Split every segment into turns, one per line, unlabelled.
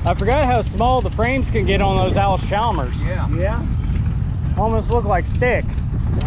I forgot how small the frames can get on those Alice Chalmers.
Yeah.
Yeah.
Almost look like sticks.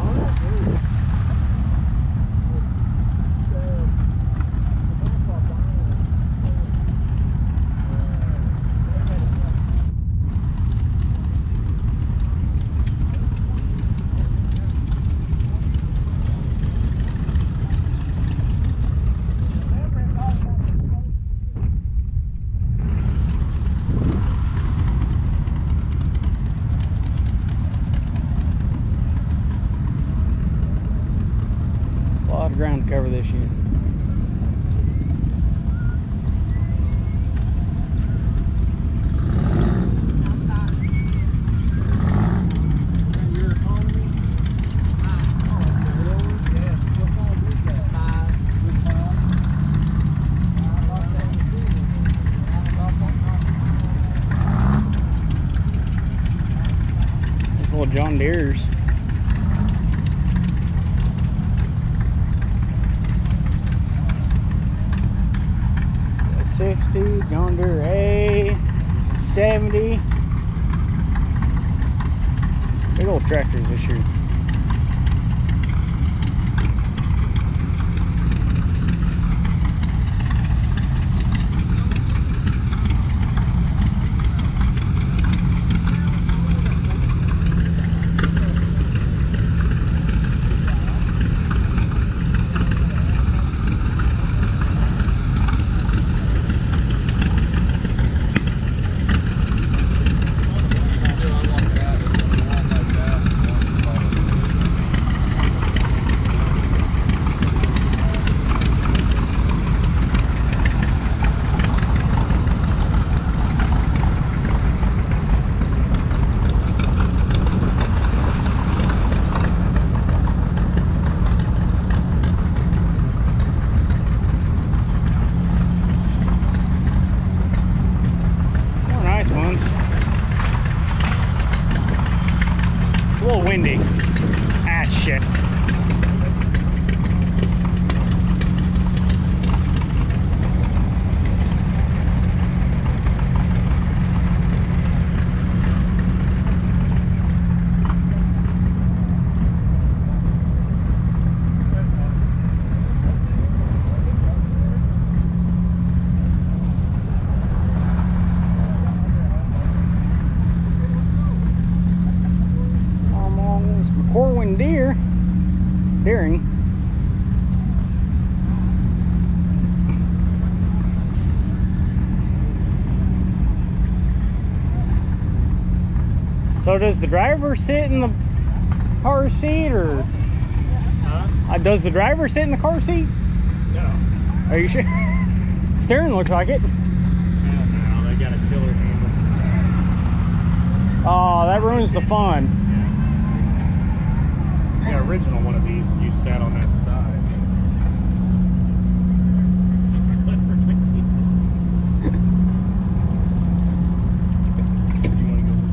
Ground to cover this year. These little John Deere's. 60, John Deere A, 70. Big old tractors this year. A little windy. Ah, shit. Deering. So does the driver sit in the car seat, or does the driver sit in the car seat?
No.
Are you sure? Steering looks like it.
No, they got a tiller handle.
Oh, that ruins the fun.
The original one of these, you sat on that side. You want to go?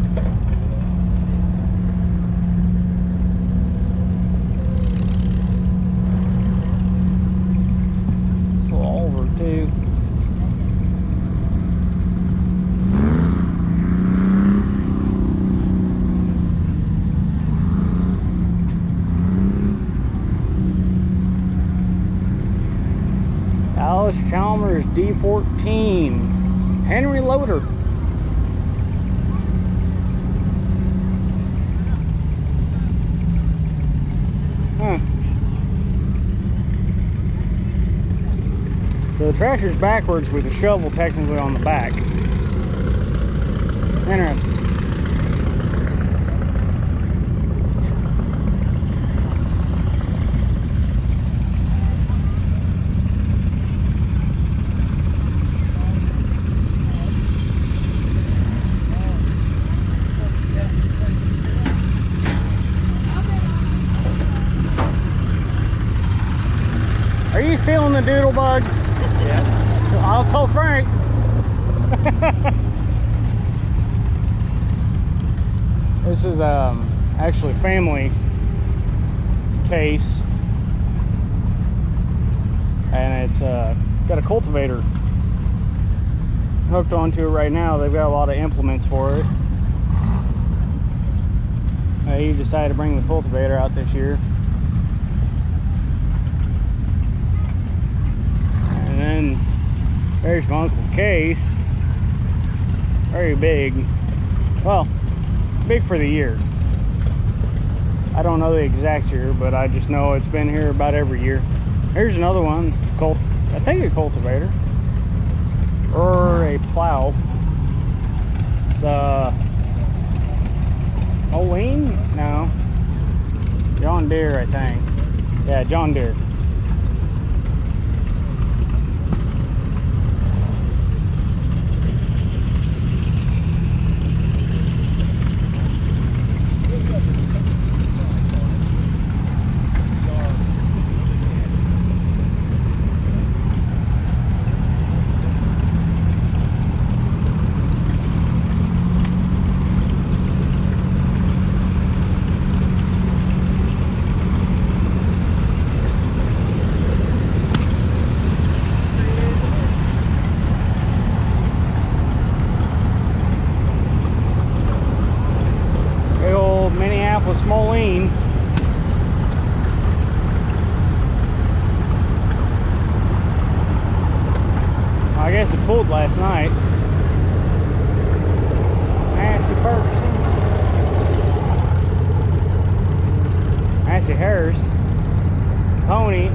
It's a little over too. Alice Chalmers D14 Henry loader. Huh. So the tractor's backwards with the shovel technically on the back. Interesting. Are you stealing the doodle bug?
Yeah.
I'll tell Frank. This is actually family case, and it's got a cultivator hooked onto it right now. They've got a lot of implements for it. He decided to bring the cultivator out this year. And then there's my uncle's case. Very big. Well, big for the year. I don't know the exact year, but I just know it's been here about every year. Here's another one. I think a cultivator. Or a plow. It's Oline? No. John Deere, I think. Yeah, John Deere. Moline. I guess it pulled last night. Massey Ferguson. Massey Harris. Pony.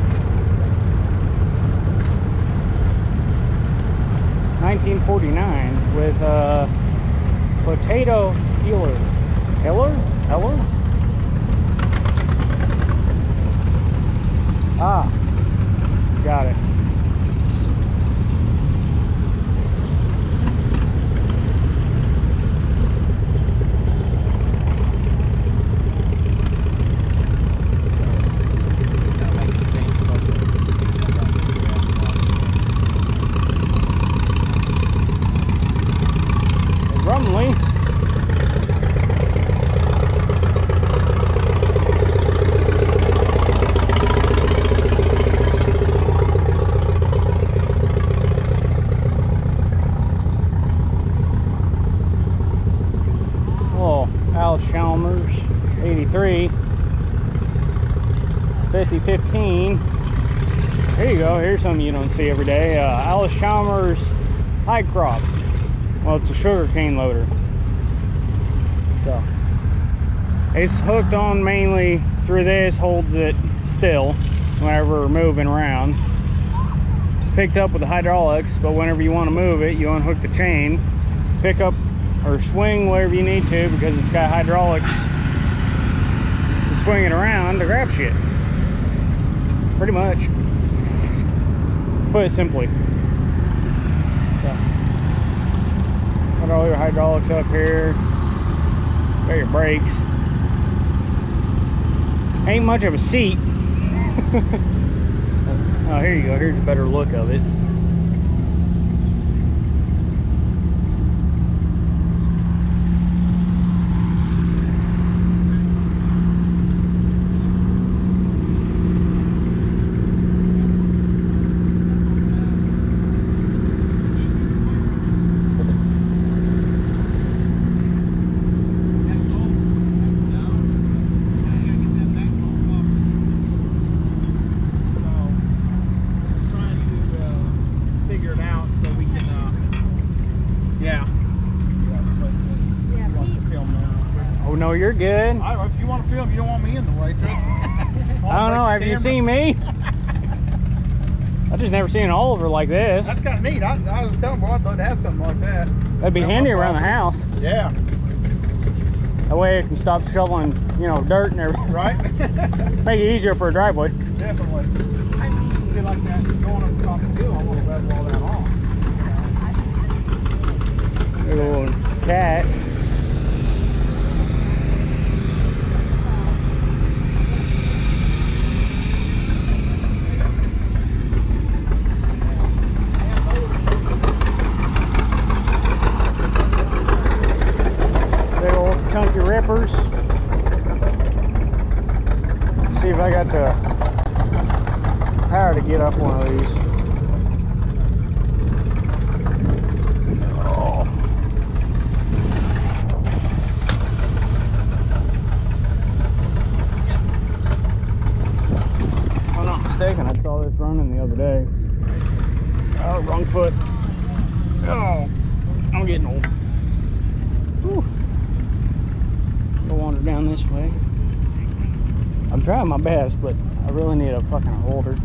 1949 with potato peeler. Heller? Ah, got it. Rumley. Chalmers 83 5015. There you go. Here's something you don't see every day. Alice Chalmers high crop. Well, it's a sugar cane loader. So it's hooked on mainly through this, holds it still whenever we're moving around. It's picked up with the hydraulics, but whenever you want to move it, you unhook the chain, pick up or swing wherever you need to, because it's got hydraulics to swing it around to grab shit. Pretty much. Put it simply. So, got all your hydraulics up here. Got your brakes. Ain't much of a seat. Oh, here you go. Here's a better look of it. No, you're good.
If you want to film, you don't want me in the way, trust me.
I don't know. Have you seen me? I just never seen an Oliver like this.
That's kind of neat. I was telling boy I'd love to have something like that.
That'd be handy around the house.
Yeah.
That way it can stop shoveling, you know, dirt and everything.
Right.
Make it easier for a driveway.
Definitely. I feel like that going up the top of the hill. I want to level all that off.
Little cat. Chunky rippers. See if I got the power to get up one of these. other day. Oh, wrong foot. Oh, I'm getting old. Whew. Go wander down this way. I'm trying my best, but I really need a fucking holder.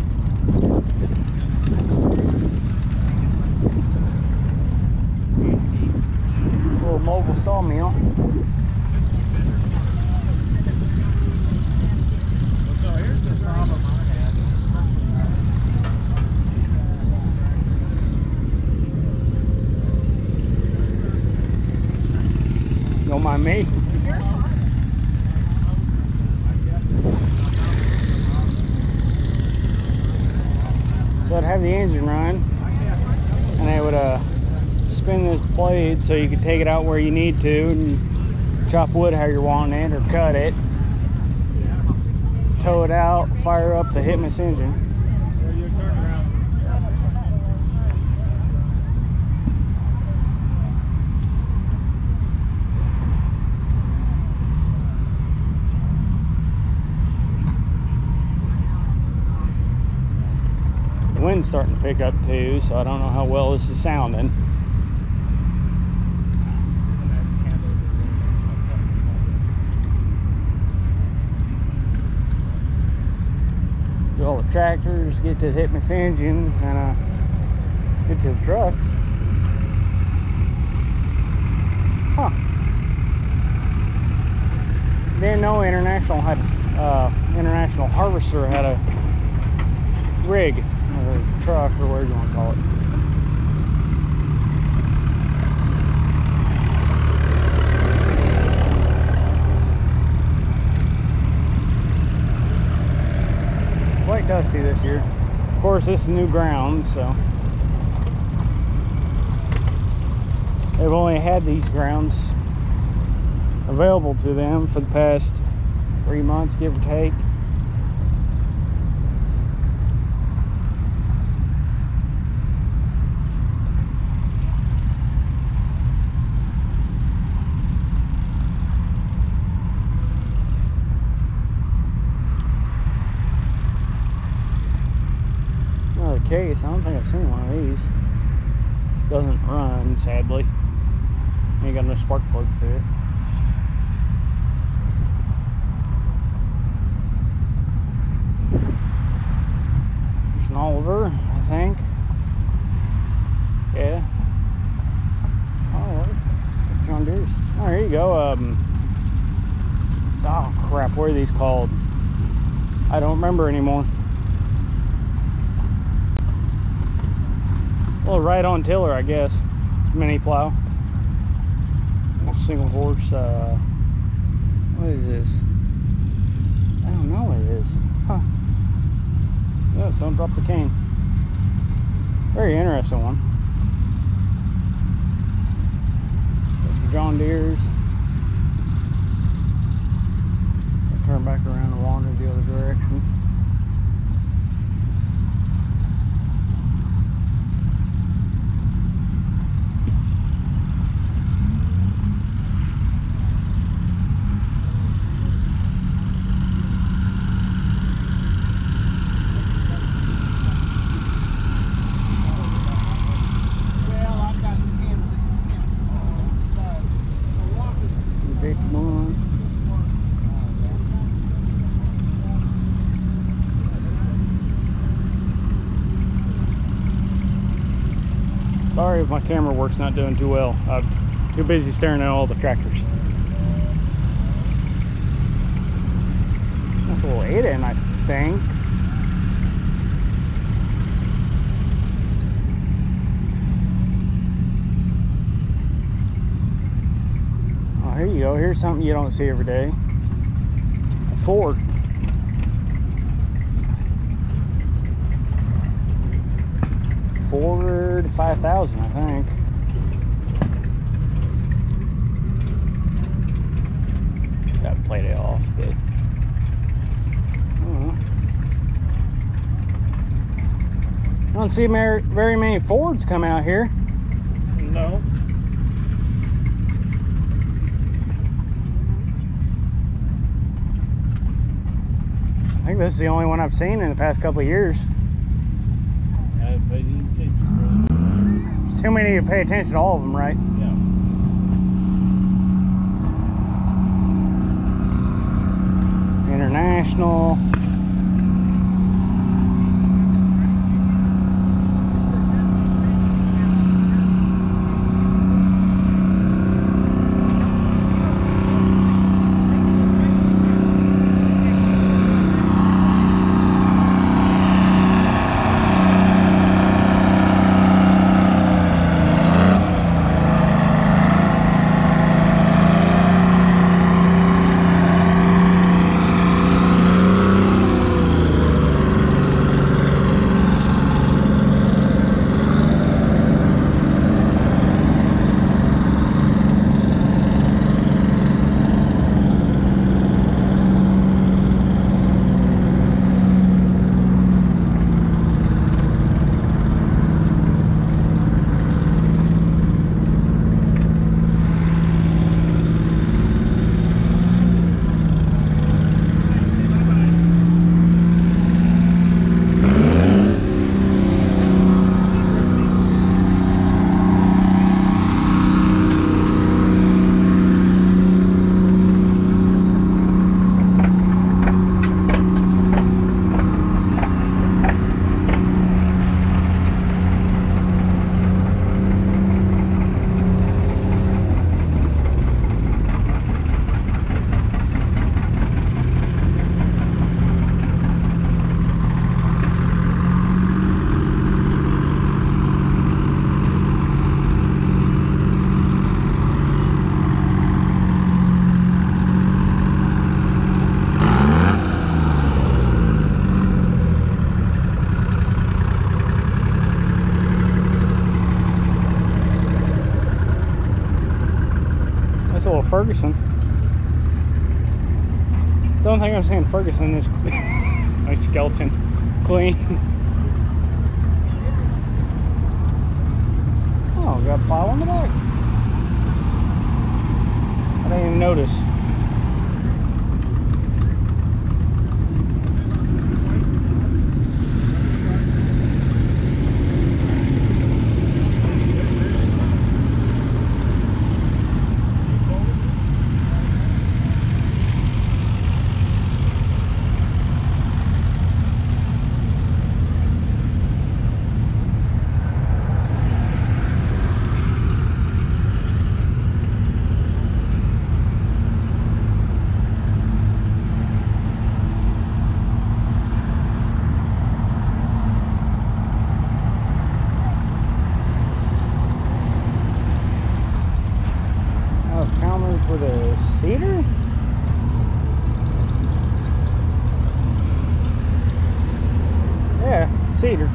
Little mobile sawmill.
So here's the problem I had.
Don't mind me. So I'd have the engine run, and I would spin this blade so you could take it out where you need to and chop wood how you're wanting it, or cut it, tow it out, fire up the Hitmas engine.
So you turn around.
The wind's starting to pick up too, so I don't know how well this is sounding. Do all the tractors, get to the Hitmas engine, and get to the trucks. Huh. Didn't know International Harvester had a rig, or truck, or whatever you want to call it. Quite dusty this year. Of course, this is new ground, so they've only had these grounds available to them for the past 3 months, give or take. Case. I don't think I've seen one of these. Doesn't run, sadly. Ain't got no spark plug for it. There's an Oliver, I think. Yeah. Oh, John Deere's. Oh, there you go. Oh crap, what are these called? I don't remember anymore. Well, right on tiller, I guess. Mini plow. Single horse. What is this? I don't know what it is. Huh. Yeah, don't drop the cane. Very interesting one. There's some John Deere's. I'll turn back around and wander the other direction. Sorry if my camera work's not doing too well. I'm too busy staring at all the tractors. That's a little 8-in, I think. Oh, here you go. Here's something you don't see every day. A Ford. Ford 5000, I think. Got played it off, but I don't see very many Fords come out here.
No.
I think this is the only one I've seen in the past couple of years. Too many to pay attention to all of them, right?
Yeah.
International. Ferguson. Don't think I'm saying Ferguson is my skeleton clean. Oh, got a plow on the back. I didn't even notice. With a cedar? Yeah, cedar.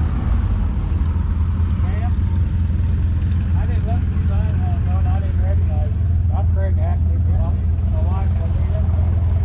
I didn't look inside. No, I didn't recognize it. That's Greg actually. My wife will need it.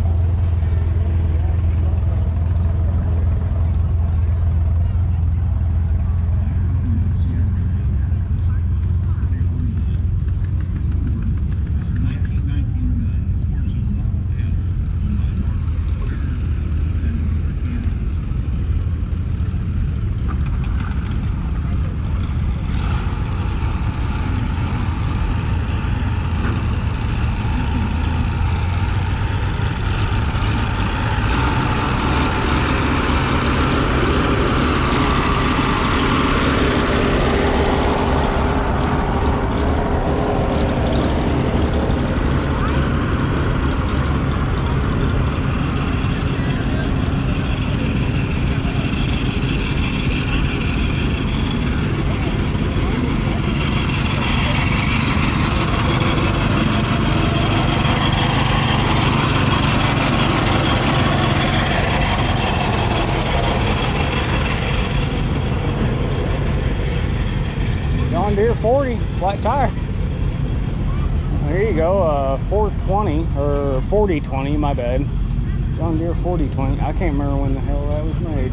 John Deere 40 flat tire. There you go, 420 or 4020, my bad. John Deere 4020. I can't remember when the hell that was made.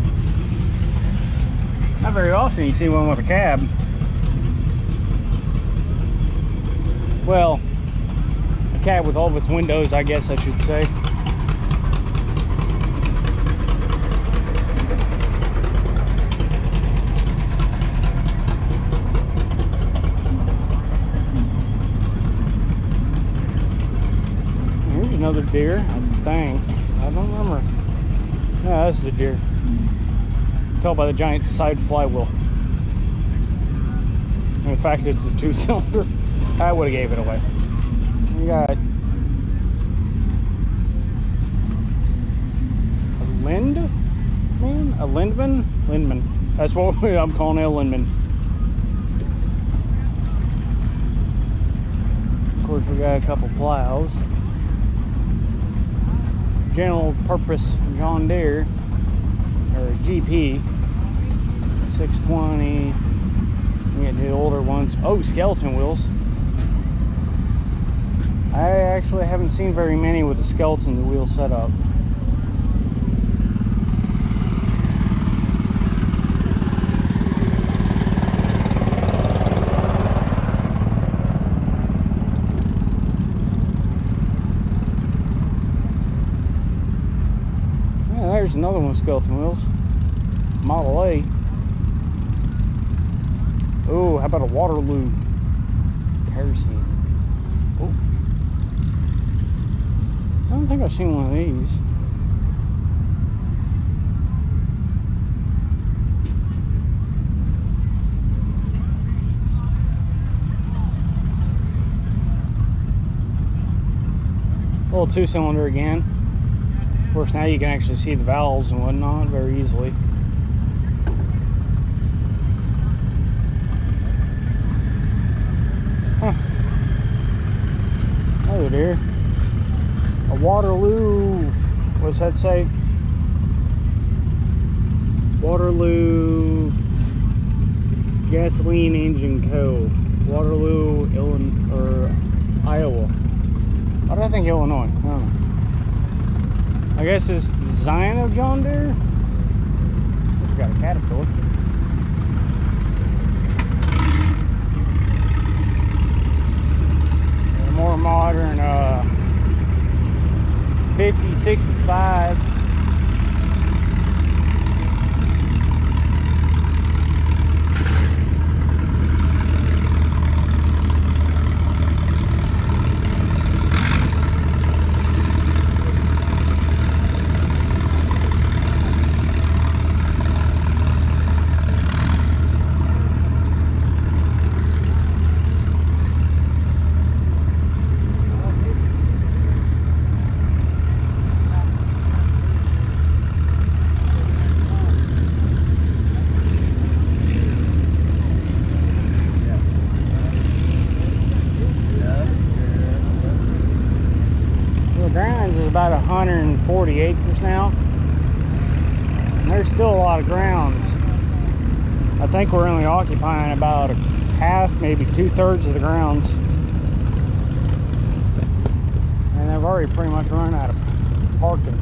Not very often you see one with a cab. Well, a cab with all of its windows, I guess I should say. another deer, I think. I don't remember. Yeah, that's the deer. Tell by the giant side flywheel. In fact, it's a 2-cylinder. I would have gave it away. We got a Lindman. That's what I'm calling it, a Lindman. Of course, we got a couple plows. General purpose John Deere, or GP 620. We get the older ones. Oh, skeleton wheels. I actually haven't seen very many with the skeleton wheel setup. Yeah, there's another one with skeleton wheels. Model A. Oh, how about a Waterloo kerosene? Oh, I don't think I've seen one of these. Little 2-cylinder again. Of course, now you can actually see the valves and whatnot very easily. Another deer. A Waterloo, what's that say? Waterloo Gasoline Engine Co. Waterloo, Illinois, or Iowa. Why do I think Illinois? I don't know. I guess it's design of John Deere. We got a Caterpillar. More modern 5065. About 140 acres now, and there's still a lot of grounds. I think we're only occupying about half, maybe 2/3 of the grounds, and they've already pretty much run out of parking.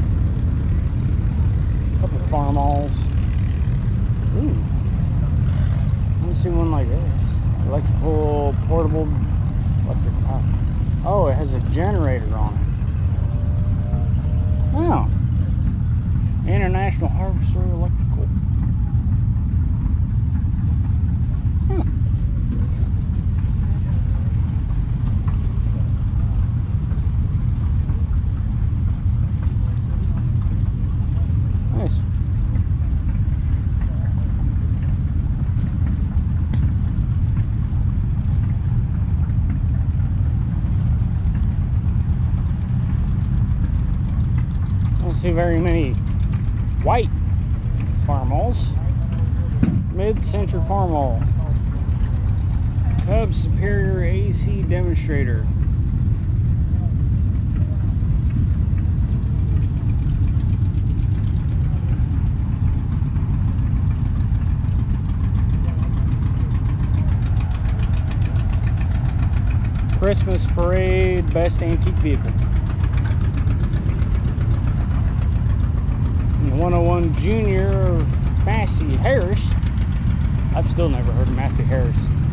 A couple of farm halls. Ooh, let me see one like this. Electrical, portable electric power. Oh, it has a generator on it. Wow. International Harvester Electrical. Huh. Nice. See very many white farm halls. Mid-century farm hall. Cub Superior AC demonstrator. Christmas parade, best antique vehicle. 101 Junior of Massey Harris. I've still never heard of Massey Harris.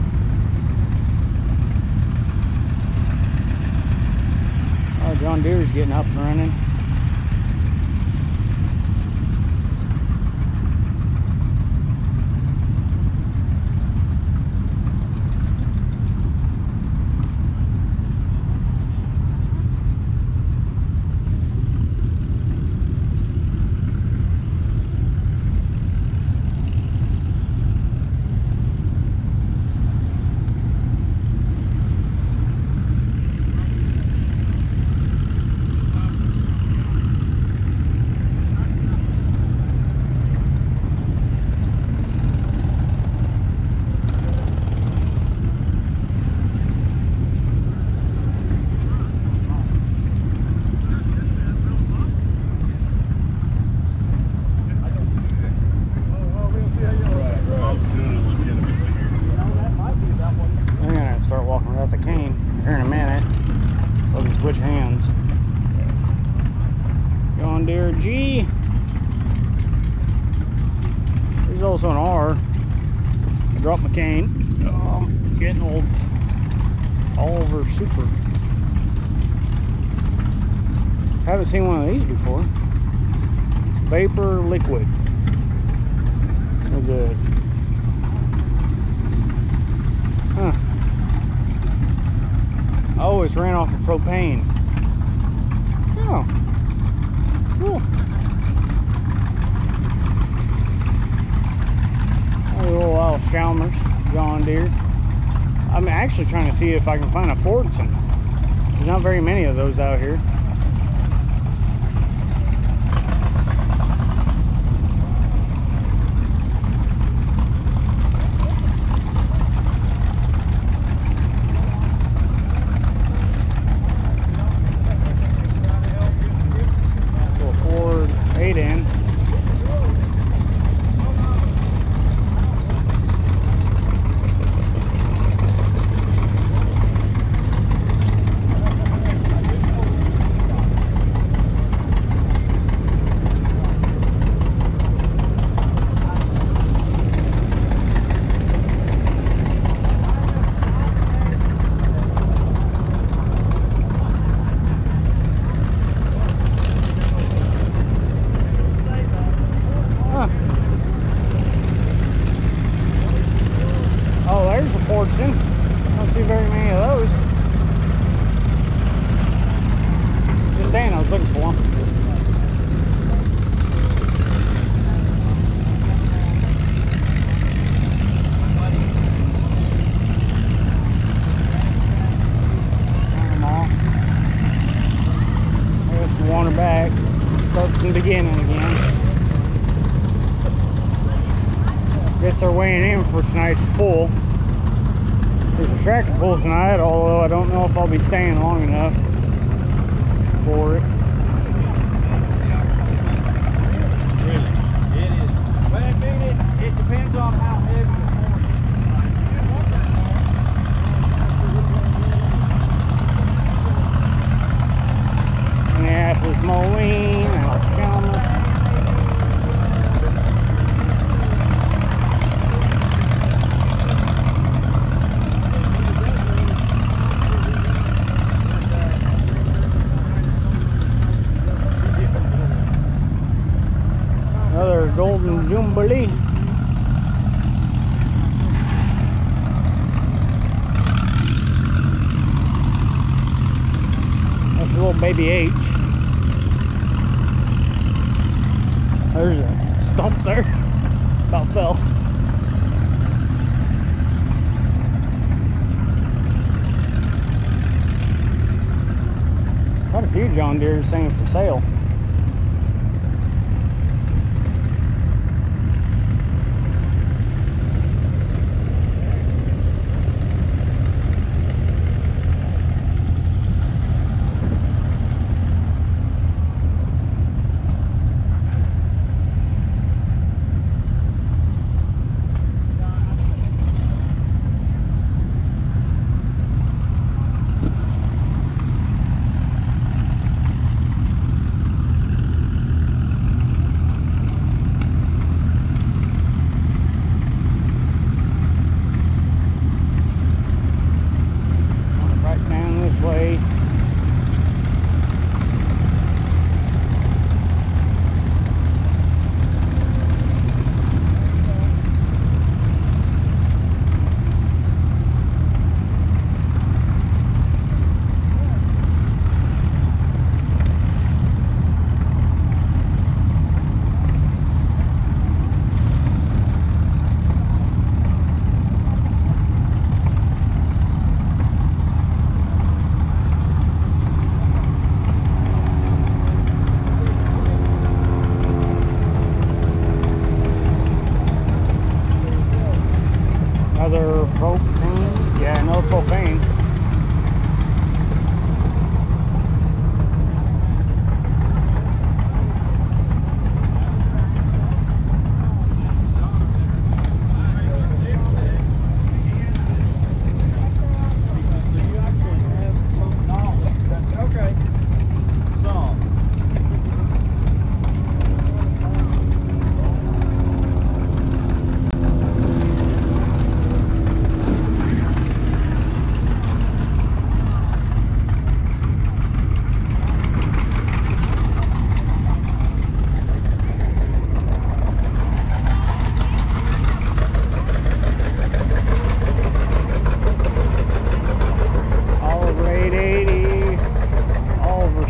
Oh, John Deere's getting up and running. Got the cane here in a minute. So we switch hands. John Deere G. There's also an R. I dropped my cane. Oh, getting old. Oliver Super. Haven't seen one of these before. Vapor liquid. Is it? Huh. Oh, it's ran off of propane. Oh. Cool. A little Alice Chalmers, John Deere. I'm actually trying to see if I can find a Fordson. There's not very many of those out here. Don't see very many of those. Just saying, I was looking for them. There's the water back. Starts from the beginning again. Guess they're weighing in for tonight's pull. There's a tractor pull tonight, although I don't know if I'll be staying long enough for it.
Really? It is. Well, I mean, it depends on how heavy the
Minneapolis Moline, Alice Chalmers. Golden Jubilee. That's a little baby H. There's a stump there. About fell. Quite a few John Deere saying for sale.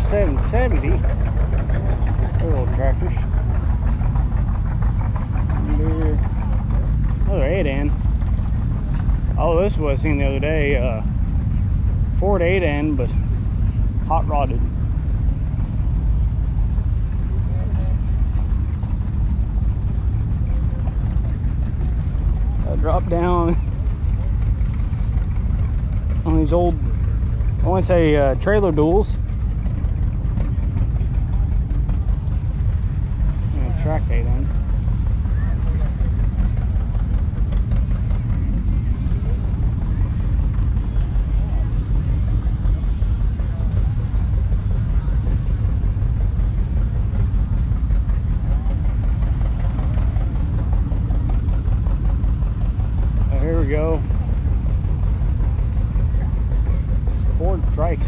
770. Little tractors. Another 8N. Oh, this was seen the other day. Ford 8N, but hot rodded. Drop down on these old, I want to say trailer duals. Track 8N. Here we go. Ford Strikes.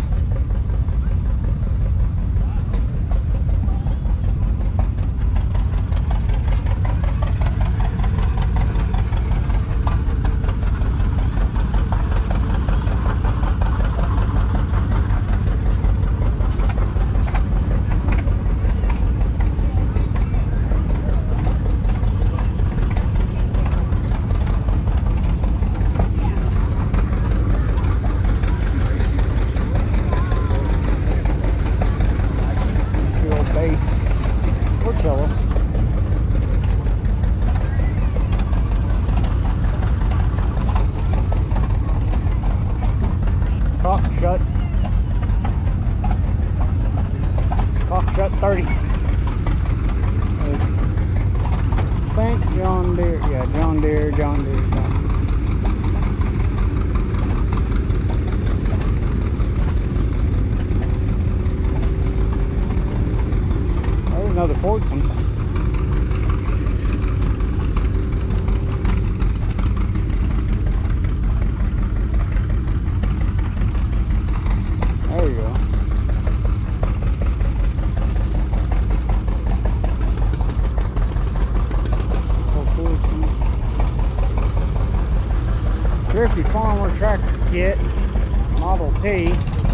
Cock shut 30. Think John Deere. Yeah, John Deere. There's another Fordson. There you go. Thrifty Farmer Tractor Kit, Model T.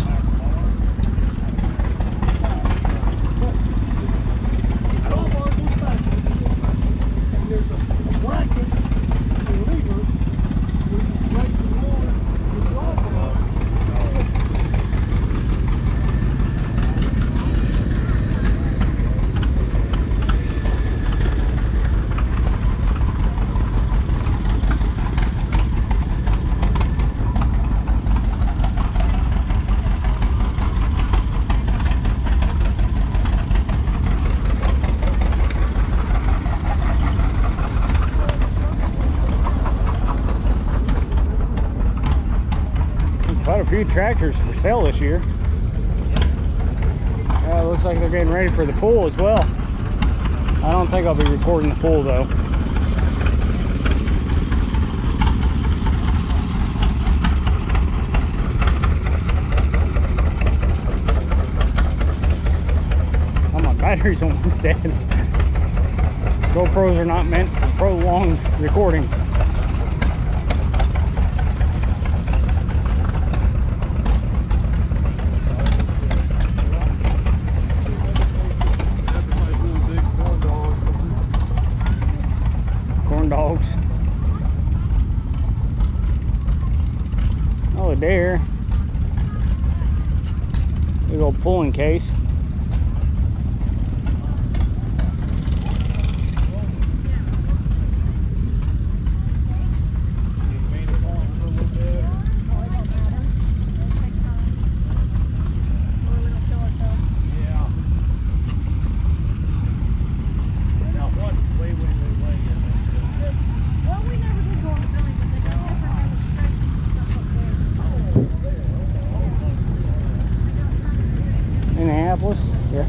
Quite a few tractors for sale this year. Yeah, it looks like they're getting ready for the pool as well. I don't think I'll be recording the pool though. Oh, my battery's almost dead. GoPros are not meant for prolonged recordings. Dogs. Oh, a deer. Big old pulling case. Minneapolis, yeah.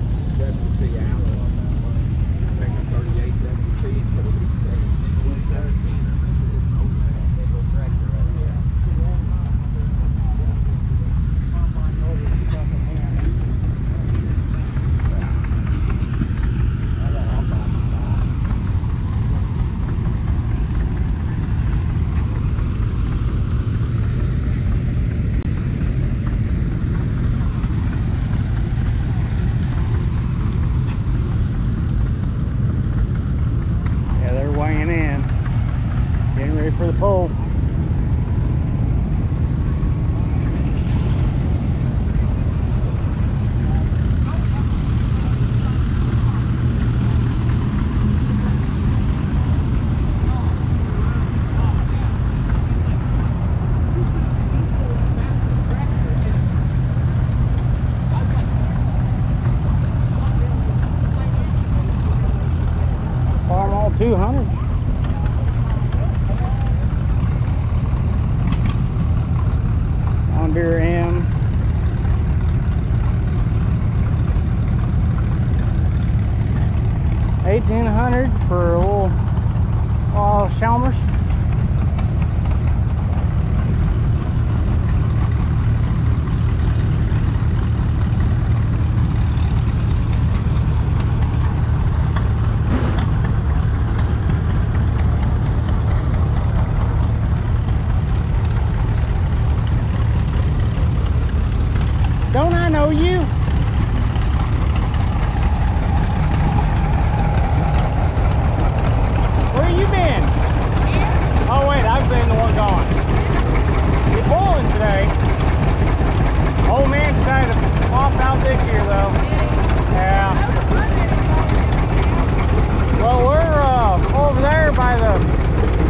200. On Deere M. $1,800 for a little Chalmers. Don't I know you? Where you been? Here. Oh wait, I've been the one gone. You're pulling today. Old man decided to off out this year though. Yeah. Well, we're over there by the.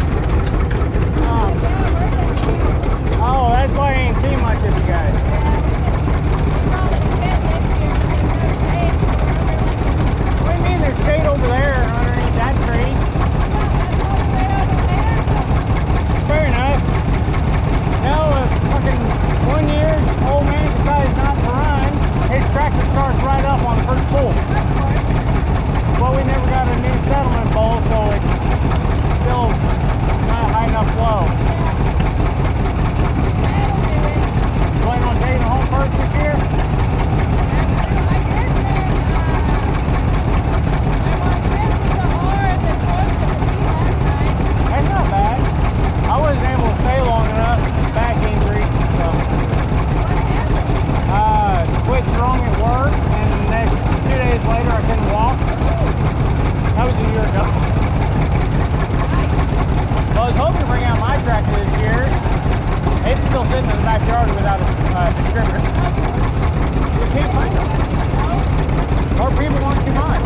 Oh, that's why I ain't seen much of you guys. There's shade over there underneath that tree. Fair enough. Now, if fucking 1 year old man decides not to run, his tractor starts right up on the first pull. Well, we never got a new settlement bowl, so it's still not high enough flow. Plan on taking it home first this year? I wasn't able to stay long enough, back injury, so. Quit wrong at work, and the next 2 days later I couldn't walk. That was a year ago. Well, I was hoping to bring out my tractor this year. It's still sitting in the backyard without a distributor. We can't find them. More people want too much.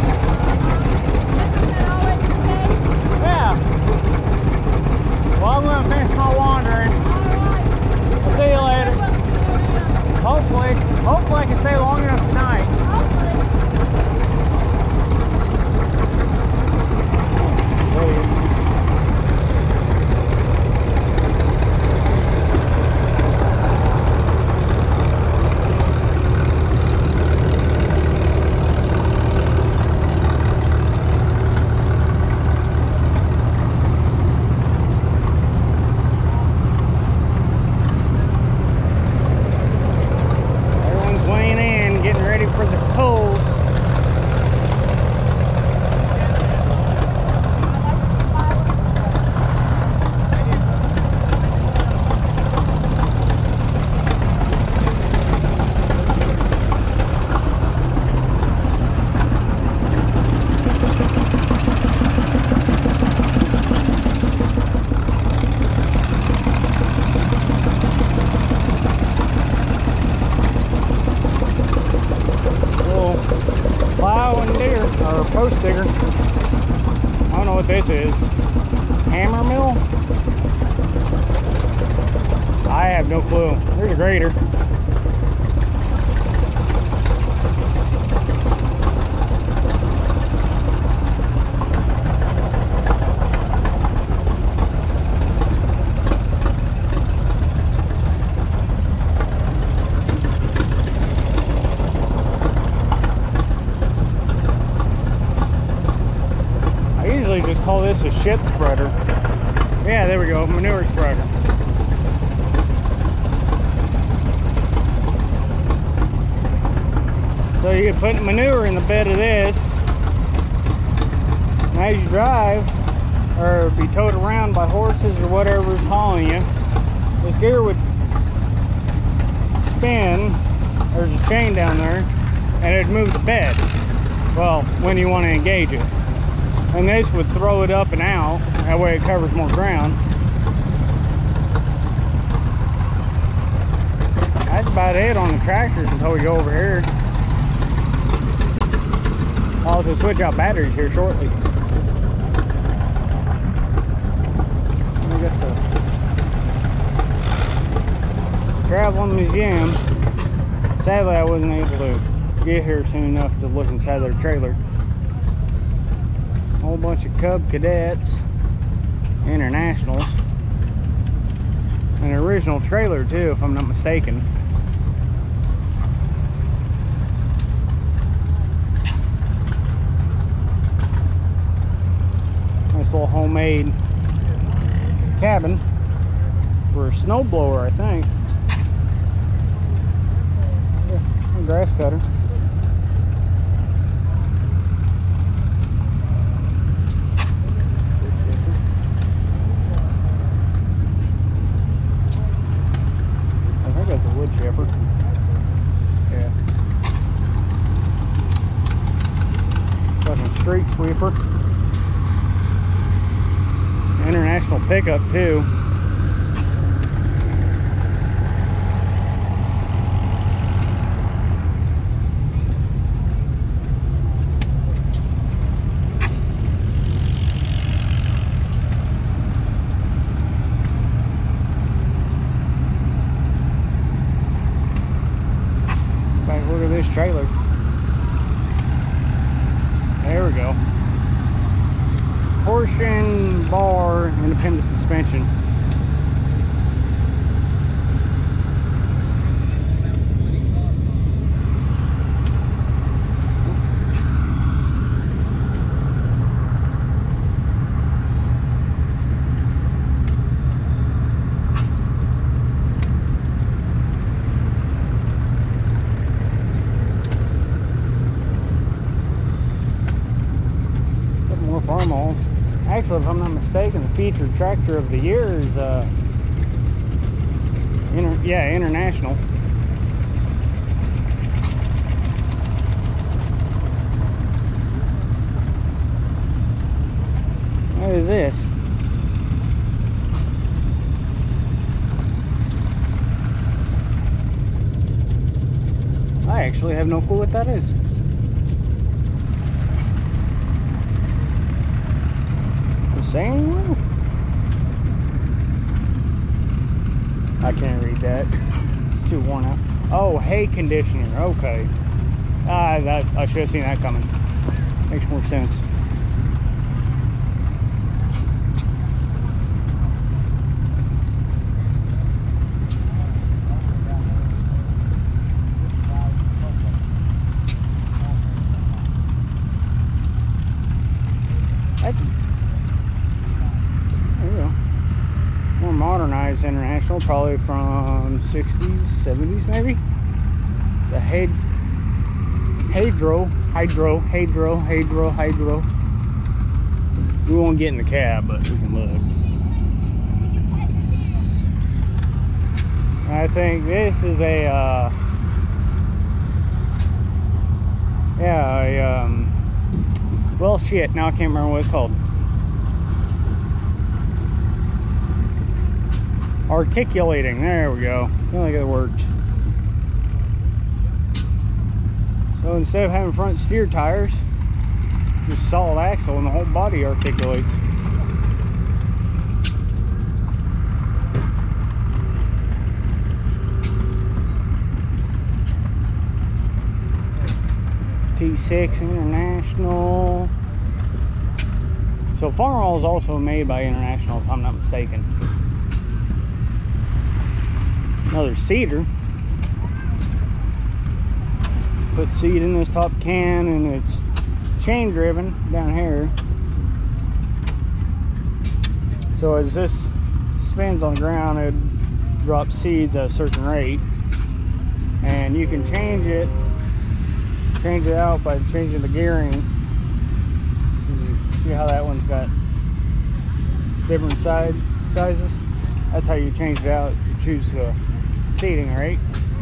Yeah. Well, I'm going to finish my wandering. I'll see you later. Hopefully I can stay long enough tonight. Post digger. I don't know what this is. Hammer mill? I have no clue. There's a grader. Just call this a shit spreader. Yeah, there we go, manure spreader. So you can put manure in the bed of this, and as you drive or be towed around by horses or whatever's hauling you, this gear would spin. There's a chain down there, and it'd move the bed, well, when you want to engage it. And this would throw it up and out. That way it covers more ground. That's about it on the tractors until we go over here. I'll have to switch out batteries here shortly. We got the Traveling Museum. Sadly, I wasn't able to get here soon enough to look inside their trailer. whole bunch of Cub Cadets, Internationals, an original trailer too, if I'm not mistaken. Nice little homemade cabin for a snowblower, I think. Yeah, a grass cutter. I think that's a wood chipper. Yeah. Fucking street sweeper. International pickup too. Look at this trailer. There we go. Portion bar independent suspension. Farmall. Actually, if I'm not mistaken, the featured tractor of the year is International. What is this? I actually have no clue what that is. Same? I can't read that. It's too worn out. Oh, hay conditioner. Okay. I should have seen that coming. Makes more sense. Modernized International, probably from 60s, 70s maybe. It's a hydro. We won't get in the cab, but we can look. I think this is a well, shit, now I can't remember what it's called. Articulating, there we go. I feel like it worked. So instead of having front steer tires, just solid axle and the whole body articulates. T6 International. So Farmall is also made by International, if I'm not mistaken. Another seeder. Put seed in this top can, and it's chain driven down here. So as this spins on the ground, it drops seeds at a certain rate, and you can change it out by changing the gearing. See how that one's got different sizes? That's how you change it out. You choose the seating rate.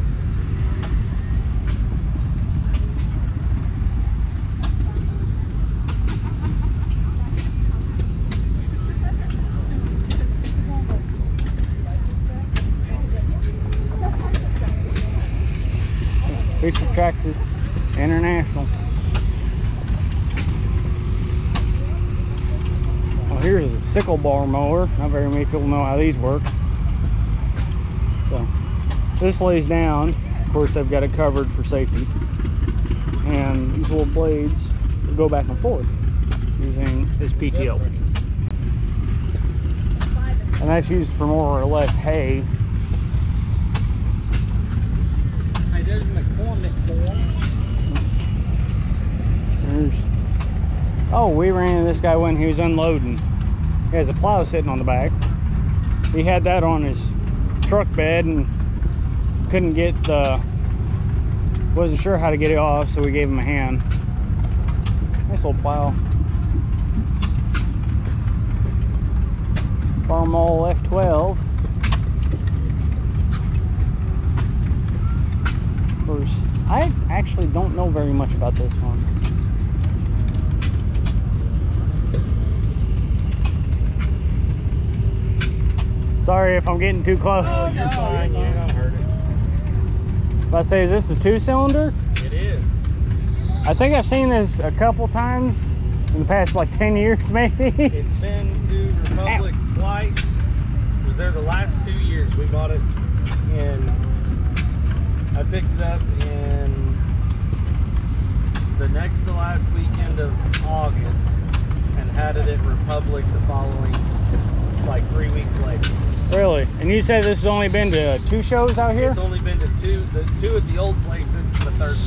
Feature tractor, International. Well, here's a sickle bar mower. Not very many people know how these work. So this lays down. Of course, they've got it covered for safety, and these little blades go back and forth. using this PTO. And that's used for more or less hay.
Hey, there's McCormick form.
Oh, we ran into this guy when he was unloading. He has a plow sitting on the back. He had that on his truck bed and couldn't get the, wasn't sure how to get it off, so we gave him a hand. Nice little plow. Farmall F12. Of course, I actually don't know very much about this one. Sorry if I'm getting too close.
Oh, no,
You're fine. You don't hurt it.
If I say, is this the 2-cylinder?
It is.
I think I've seen this a couple times in the past like 10 years maybe.
It's been to Republic twice. It was there the last 2 years. We bought it in, I picked it up in the next to last weekend of August and had it at Republic the following, like 3 weeks later.
Really? And you said this has only been to 2 shows out here?
It's only been to two at the old place. This is the 3rd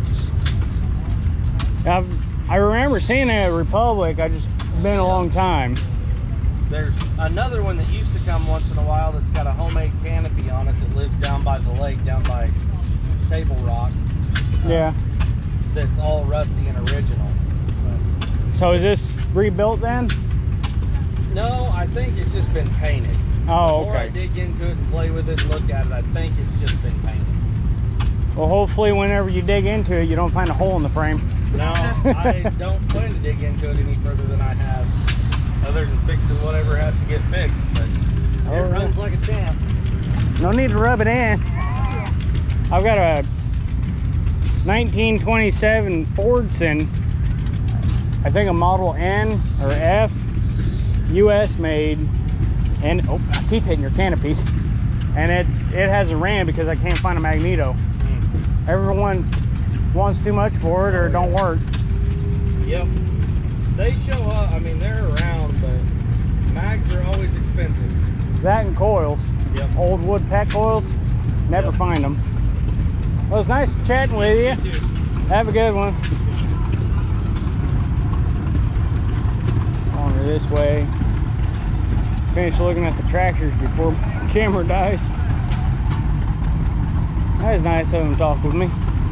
time.
I remember seeing it at Republic. I just been a long time.
There's another one that used to come once in a while that's got a homemade canopy on it that lives down by the lake, down by Table Rock.
Yeah.
That's all rusty and original.
So is this rebuilt then?
No, I think it's just been painted.
Oh,
Before I
okay.
dig into it and play with it and look at it, I think it's just been painted.
Well, hopefully whenever you dig into it, you don't find a hole in the frame.
No, I don't plan to dig into it any further than I have, other than fixing whatever has to get fixed. But it runs like a champ.
No need to rub it in. I've got a 1927 Fordson, I think a Model N or F, US made, and oh, I keep hitting your canopy, and it hasn't ran because I can't find a magneto. Everyone wants too much for it or it don't work.
Yep, they show up. I mean, they're around, but mags are always expensive.
That and coils.
Yep.
Old wood pack coils, never find them. Well, it's nice chatting with you.
You too.
Have a good one. On this way. Finish looking at the tractors before the camera dies. That was nice of them to talk with me.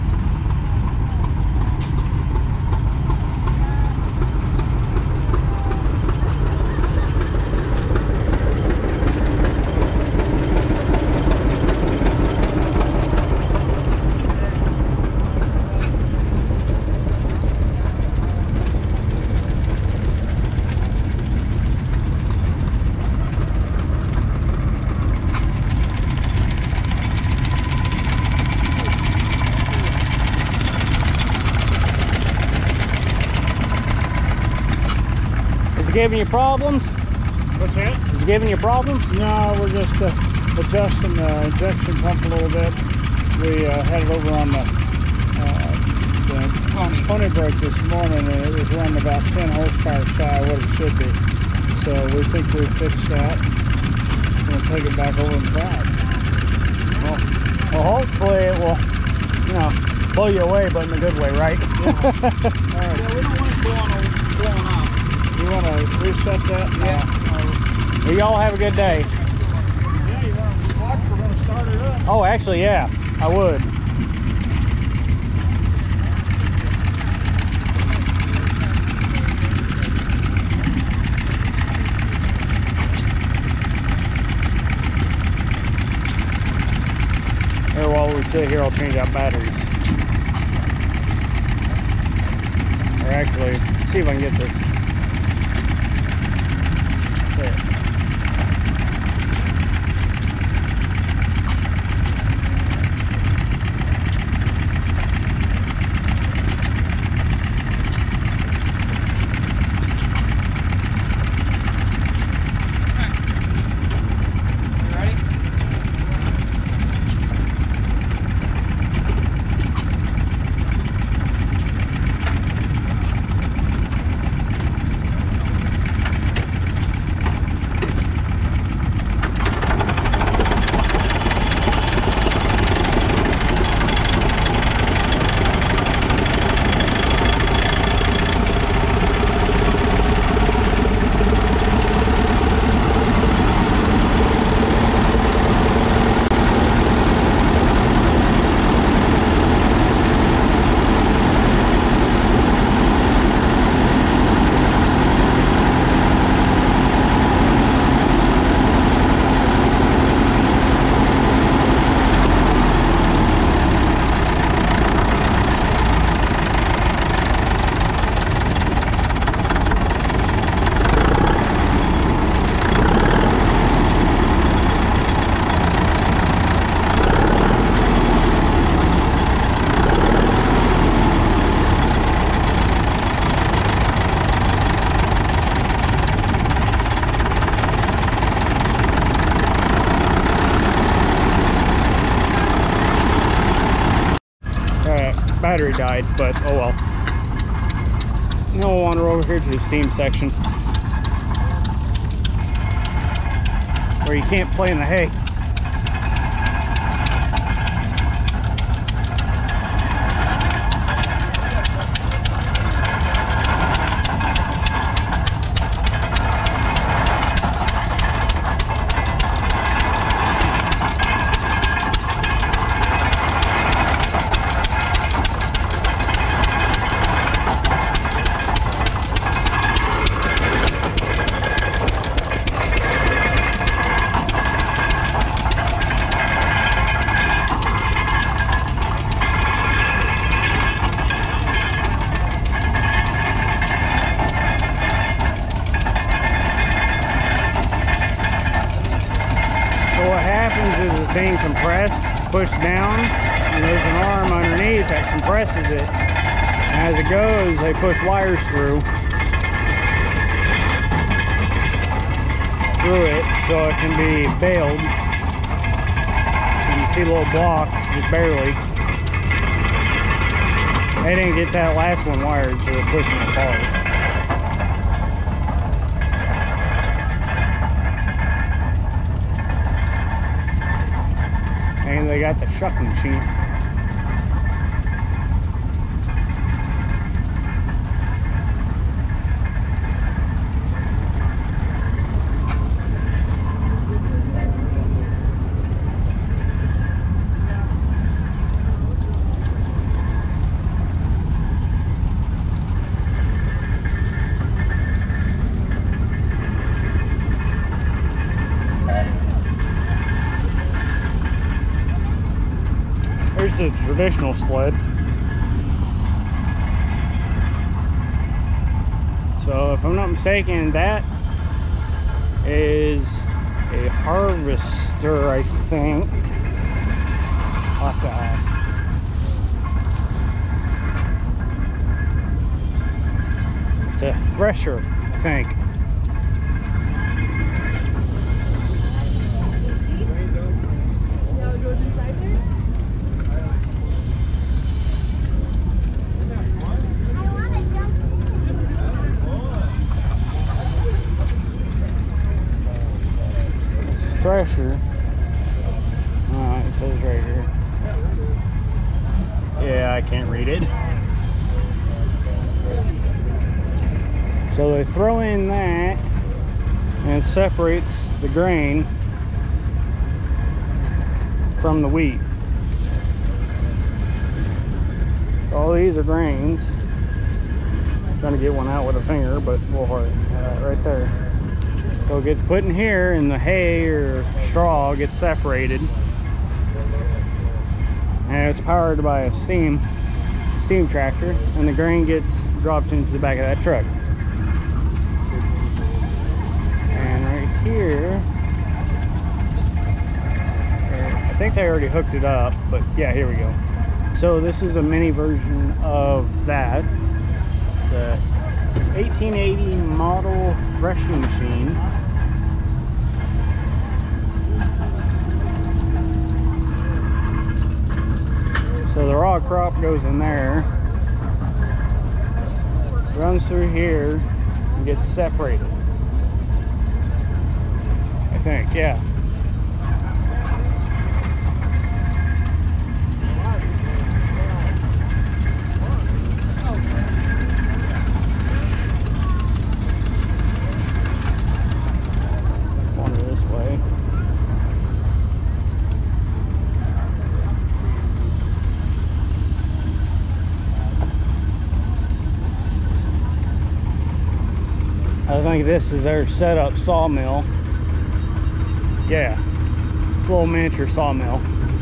Giving you problems?
What's that?
Is it giving you problems?
No, we're just adjusting the injection pump a little bit. We had it over on the pony brake this morning, and it was running about 10 horsepower shy of what it should be. So we think we've fixed that. We'll take it back over and try it.
Well, hopefully it will, you know, blow you away, but in a good way, right?
Yeah. All right. Yeah, we don't want it blowing off. You want to reset that?
Yeah. Well, y'all have a good day.
Yeah, you want to watch? We're going to start it up.
Oh, actually, yeah, I would. Here, while we sit here, I'll change out batteries. Or actually, see if I can get this. There. battery died, but oh well. Now we'll wander over here to the steam section, where you can't play in the hay. Being compressed, pushed down, and there's an arm underneath that compresses it. And as it goes, they push wires through it so it can be baled. And you see little blocks, just barely. They didn't get that last one wired, so they're pushing it hard. And they got the shucking machine. Here's the traditional sled. So if I'm not mistaken, that is a harvester, I think. I'll have to ask. It's a thresher, I think. Thresher. It says right here. Yeah, I can't read it. So they throw in that and it separates the grain from the wheat. All these are grains. I'm trying to get one out with a finger, but we'll hold it right there. So it gets put in here and the hay or straw gets separated. And it's powered by a steam tractor, and the grain gets dropped into the back of that truck. And right here, I think they already hooked it up, but yeah, here we go. So this is a mini version of that. The 1880 model threshing machine. So the raw crop goes in there, runs through here, and gets separated. I think, yeah. I think this is their setup sawmill. Yeah, little miniature sawmill.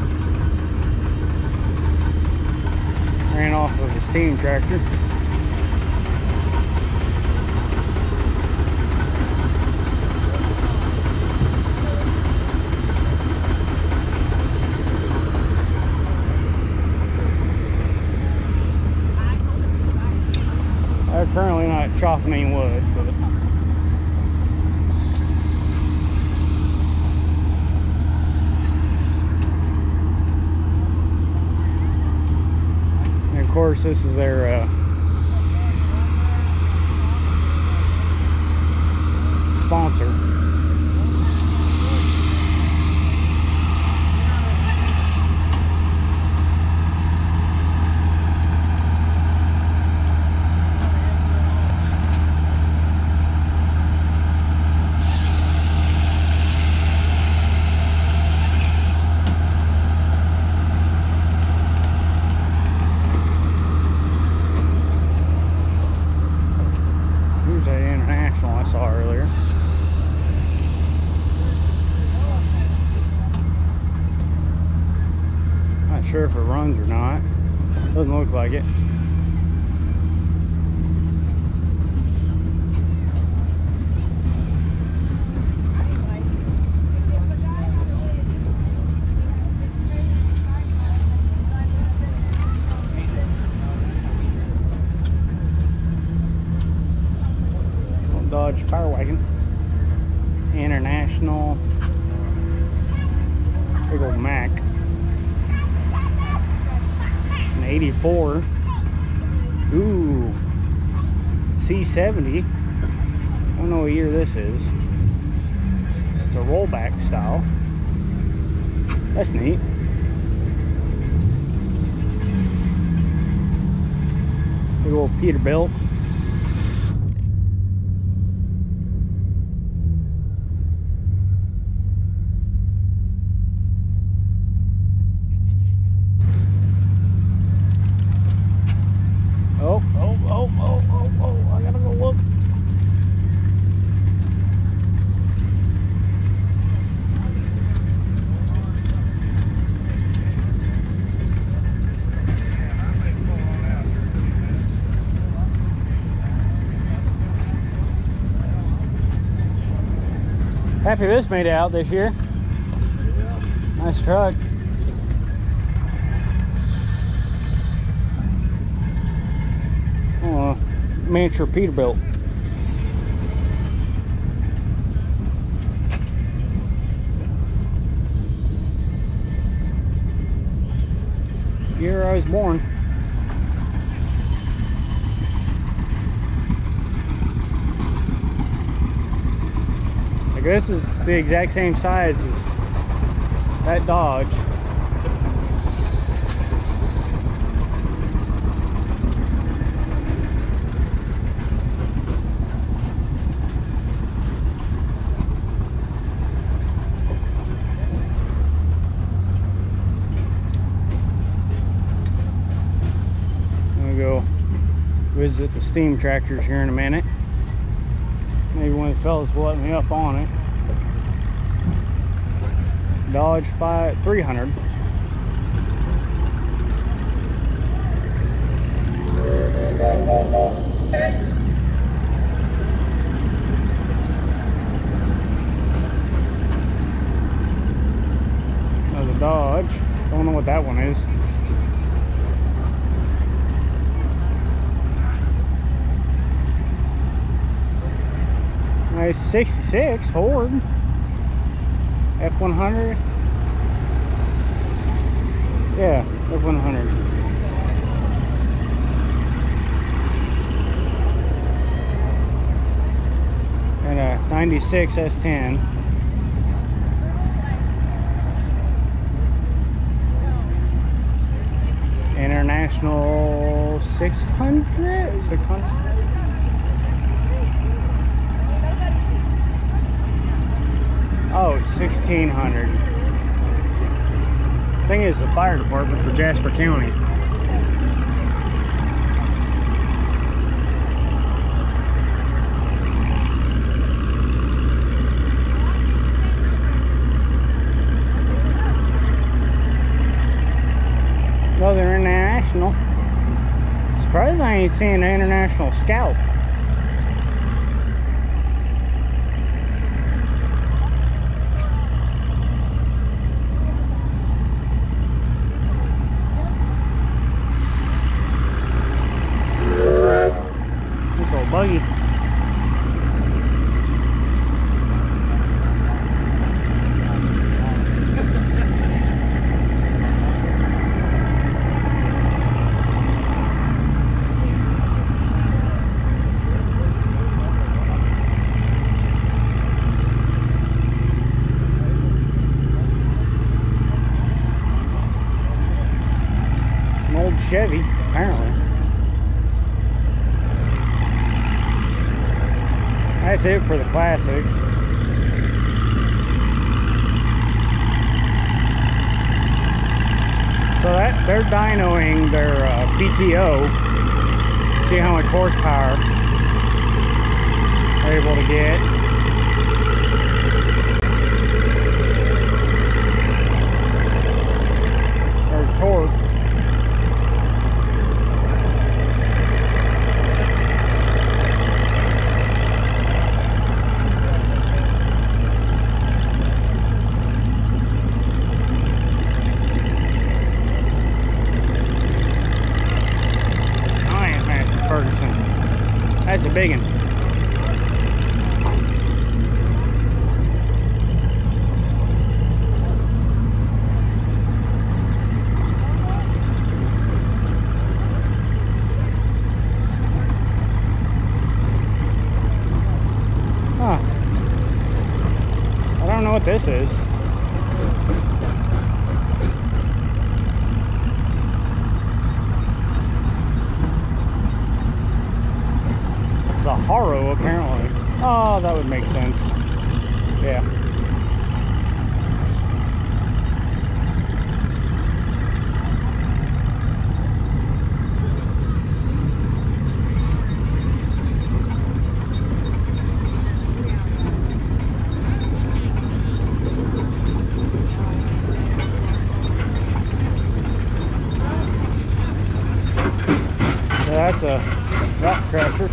Ran off of a steam tractor. They're currently not chopping any wood, but course, this is their sponsor. Here's a International I saw earlier. Not sure if it runs or not. Doesn't look like it. Dodge Power Wagon. International. Big old Mac. An 84. Ooh. C70. I don't know what year this is. It's a rollback style. That's neat. Big old Peterbilt. Oh, I gotta go look. Happy this made it out this year. Nice truck. Miniature Peterbilt. Year I was born. Like this is the exact same size as that Dodge. Go visit the steam tractors here in a minute. Maybe one of the fellas will let me up on it. Dodge 300. Another Dodge. Don't know what that one is. Nice 66 Ford F100. Yeah, F100. And a 96 S10. International 600? 600? Oh, it's 1600. Thing is, the fire department for Jasper County. Well, they're international. Surprised I ain't seeing an International Scout. Buggy. An old Chevy, apparently. That's it for the classics. So they're dynoing their PTO. See how much horsepower they're able to get. Or torque. That's a big one. Huh. I don't know what this is. It's a Harrow, apparently. Oh, that would make sense. Yeah. So that's a rock crusher.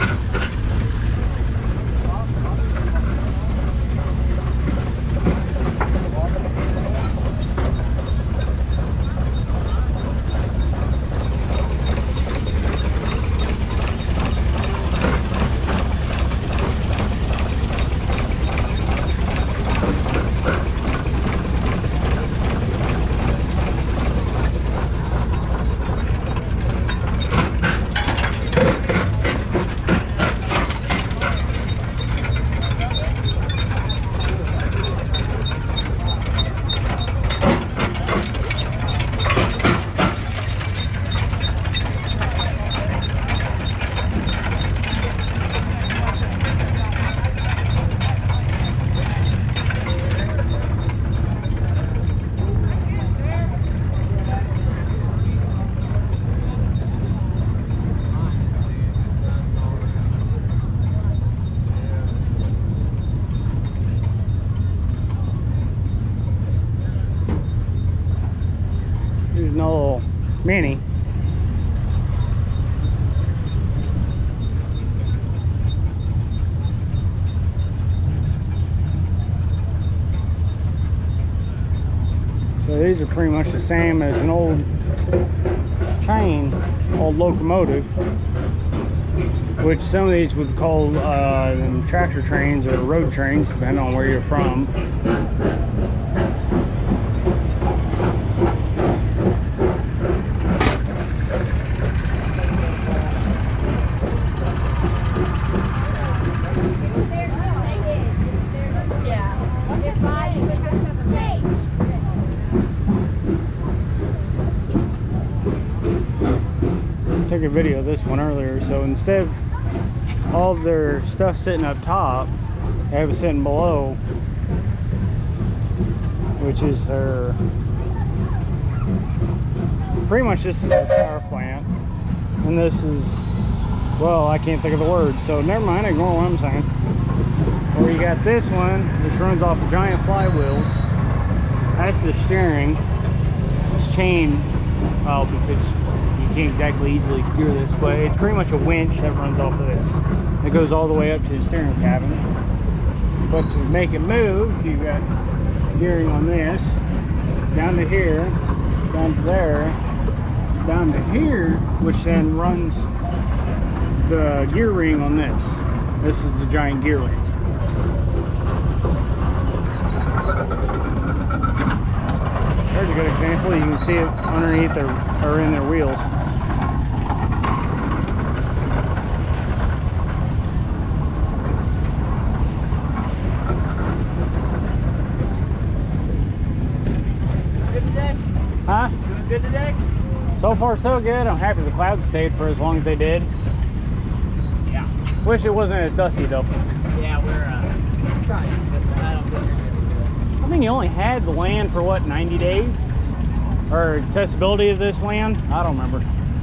There's no Mini. So these are pretty much the same as an old train, old locomotive, which some of these would call them tractor trains or road trains, depending on where you're from. Took a video of this one earlier. So instead of all of their stuff sitting up top, they have it sitting below, which is their, pretty much this is their power plant, and this is, well, I can't think of the word, so never mind, ignore what I'm saying. Or you got this one which runs off of giant flywheels. That's the steering. It's chain, well, because you can't exactly easily steer this, but it's pretty much a winch that runs off of this. It goes all the way up to the steering cabin. But to make it move, you've got gearing on this, down to here, down to there, down to here, which then runs the gear ring on this. This is the giant gear ring. There's a good example. You can see it underneath their, or in their wheels. Good today? Huh? Doing good today? So So far so good. I'm happy the clouds stayed for as long as they did.
Yeah.
Wish it wasn't as dusty though.
Yeah, we're trying, but I don't think we're gonna do it.
I mean, you only had the land for what, 90 days? Or accessibility of this land? I don't remember.